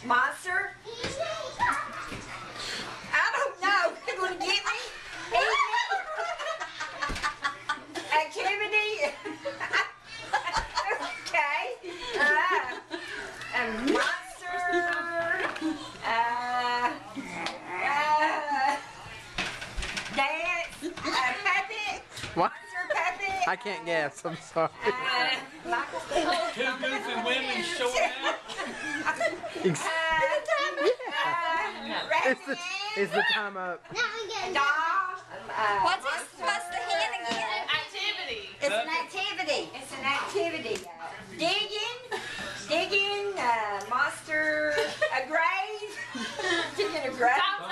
Monster? I don't know. You gonna get me? Activity? Okay. A monster. Dance. Puppet. What? Monster puppet. I can't guess. I'm sorry. Two goofy women showing out. Is the time up? What's the hand again? Activity. It's an activity. It's an activity. Digging, monster, a grave. Digging a grave.